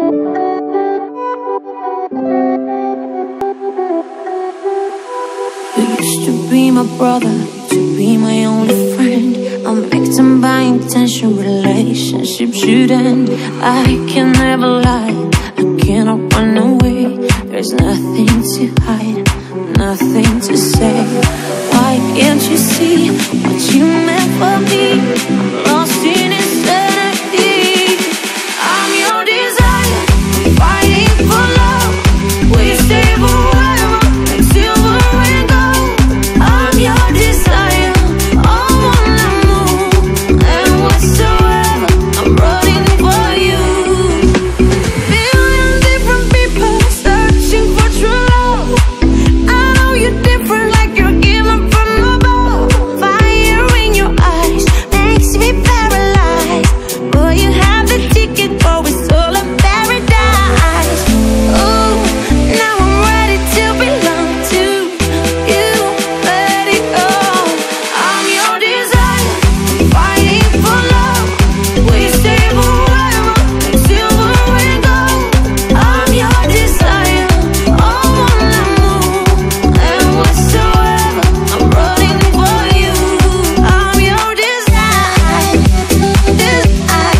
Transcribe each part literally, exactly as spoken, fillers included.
used to be my brother, to be my only friend. I'm victim by intention, relationship should end. I can never lie, I cannot run away. There's nothing to hide, nothing to say. Why can't you see what you meant for me? I'm lost in insanity. I'm your desire, fighting for love. We stay forever, like silver and gold. I'm your desire, all wanna move. And whatsoever, I'm running for you. Billion different people searching for true love. I know you're different, like you're given from above. Fire in your eyes makes me paralyzed. Boy, you have the ticket for it's all in paradise. Ooh, now I'm ready to belong to you. Let it go. I'm your desire, fighting for love. We stay forever, like silver and gold. I'm your desire, all wanna move. And whatsoever, I'm running for you. I'm your desire, desire,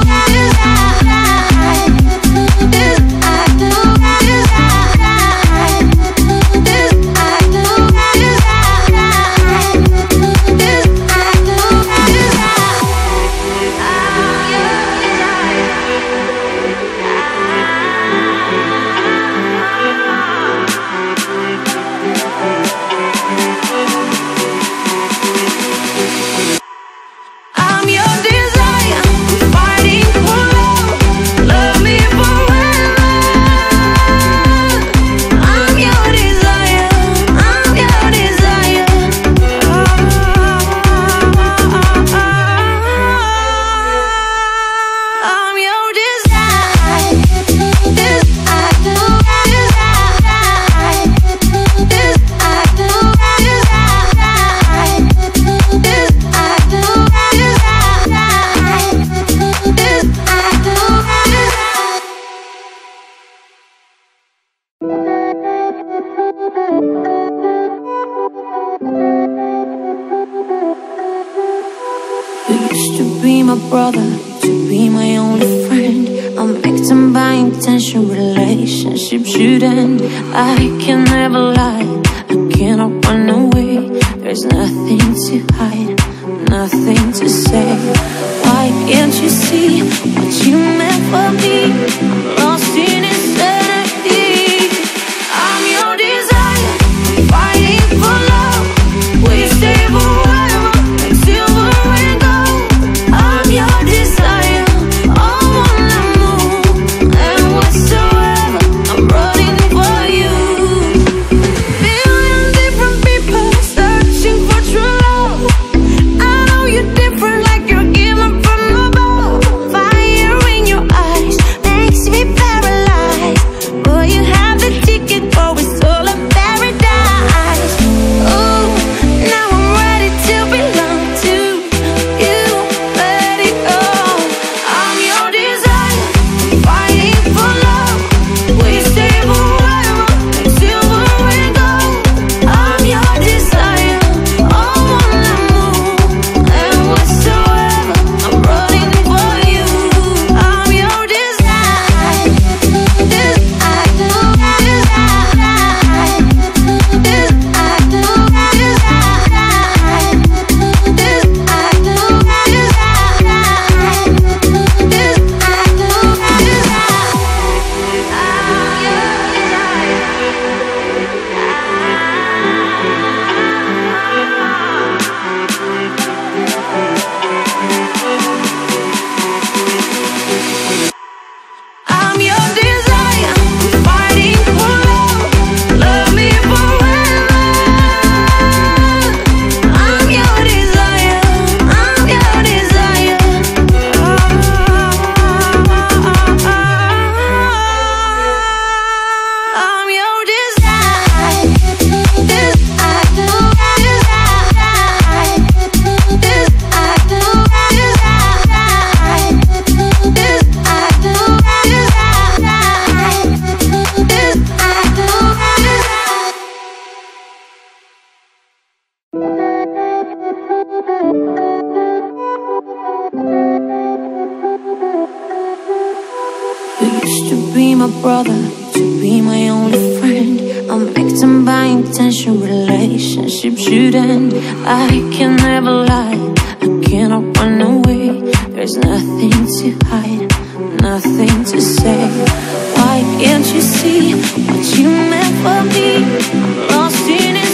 I'm your desire, fighting for love. Love me forever. I'm your desire, I'm your desire. I'm your desire, You used to be my brother, to be my only friend. I'm victim by intention, relationship should end. I can never lie, I cannot run away. There's nothing to hide, nothing to say. Why can't you see what you meant for me? I'm lost in insanity. I'm your desire, fighting for love. We stay forever, like silver and gold. I'm your desire, all wanna move. And whatsoever, I'm running for you. Billion different people searching for true love. I know you're different, like you're given from above. Fire in your eyes makes me be my brother, to be my only friend. I'm victim by intention, relationship should end. I can never lie, I cannot run away. There's nothing to hide, nothing to say. Why can't you see what you meant for me? I'm lost in it.